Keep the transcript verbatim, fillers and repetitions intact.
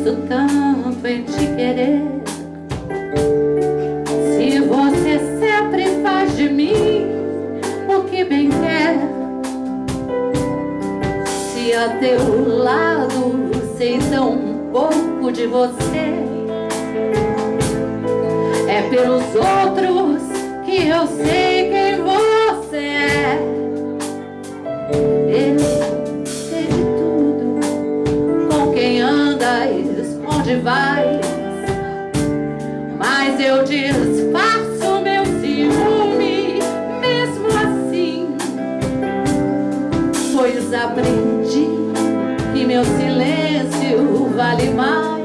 insisto tanto em te querer, se você sempre faz de mim o que bem quer, se a teu lado sei tão pouco de você, é pelos outros que eu sei quem você é. Eu sei de tudo, com quem andas, onde vais, mas eu disfarço meu ciúme mesmo assim, pois aprendi que meu silêncio vale mais